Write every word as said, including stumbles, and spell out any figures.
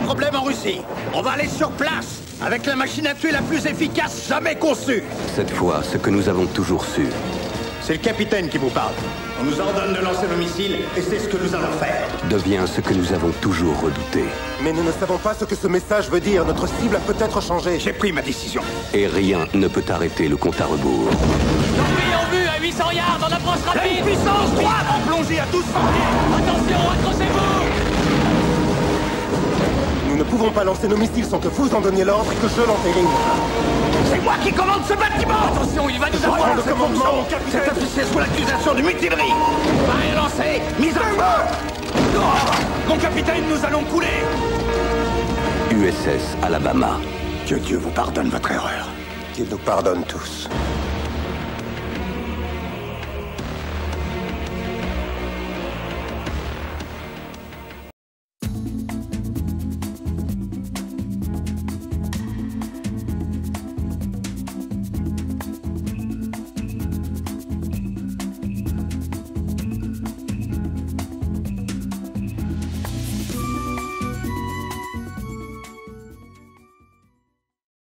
problème en Russie. On va aller sur place, avec la machine à tuer la plus efficace jamais conçue. Cette fois, ce que nous avons toujours su. C'est le capitaine qui vous parle. On nous ordonne de lancer nos missiles, et c'est ce que nous allons faire. Devient ce que nous avons toujours redouté. Mais nous ne savons pas ce que ce message veut dire. Notre cible a peut-être changé. J'ai pris ma décision. Et rien ne peut arrêter le compte à rebours. Zombies en vue à huit cents yards en approche rapide. Puissance droite en plongée à douze cents pieds. Attention, accrochez-vous. Nous ne pouvons pas lancer nos missiles sans que vous en donniez l'ordre et que je l'entérine. C'est moi qui commande ce bâtiment. Attention, il va nous avoir. Prends le commandement, mon capitaine. Cet officier sous l'accusation de mutinerie. Barre lancé, mise en feu. Mon capitaine, nous allons couler. U S S Alabama. Que Dieu vous pardonne votre erreur. Qu'il nous pardonne tous.